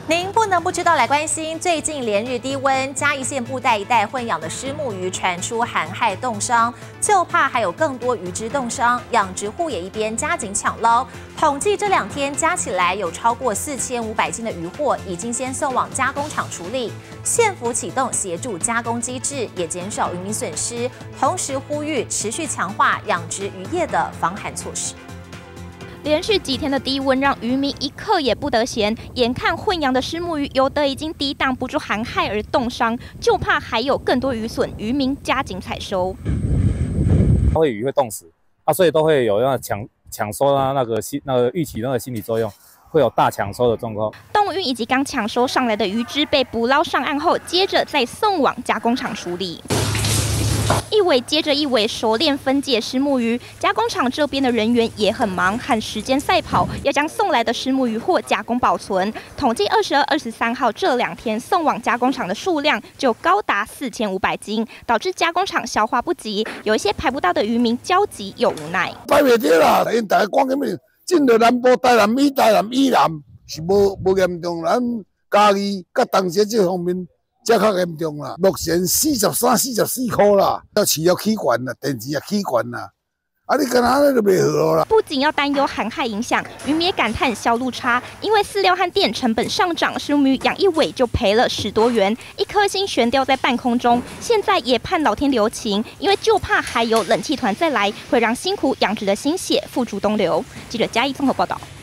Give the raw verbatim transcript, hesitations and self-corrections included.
您不能不知道来关心，最近连日低温，嘉义县布袋一带混养的虱目鱼传出寒害冻伤，就怕还有更多鱼只冻伤，养殖户也一边加紧抢捞。统计这两天加起来有超过四千五百斤的鱼货，已经先送往加工厂处理。县府启动协助加工机制，也减少渔民损失，同时呼吁持续强化养殖渔业的防寒措施。 连续几天的低温让渔民一刻也不得闲，眼看混养的虱目鱼有的已经抵挡不住寒害而冻伤，就怕还有更多鱼损，渔民加紧采收。 它会鱼会冻死啊，所以都会有那抢抢收啊，那个心那个预期那个心理作用，会有大抢收的状况。动物运以及刚抢收上来的鱼只被捕捞上岸后，接着再送往加工厂处理。 一尾接着一尾熟练分解虱目鱼，加工厂这边的人员也很忙，和时间赛跑，要将送来的虱目鱼货加工保存。统计二十二、二十三号这两天送往加工厂的数量就高达四千五百斤，导致加工厂消化不及，有一些排不到的渔民焦急又无奈。 排袂到啦，因大家讲什么，进到南部台南以台南以南是无无严重，咱嘉义甲东石这方面。 这较严重啦，目前四十三、四十四块啦，要饲要起悬啦，电池也起悬啦，啊，你干那就袂好啦。 不仅要担忧寒害影响，渔民也感叹销路差，因为饲料和电成本上涨，虱目鱼养一尾就赔了十多元，一颗心悬吊在半空中。现在也盼老天留情，因为就怕还有冷气团再来，会让辛苦养殖的心血付诸东流。记者嘉义综合报道。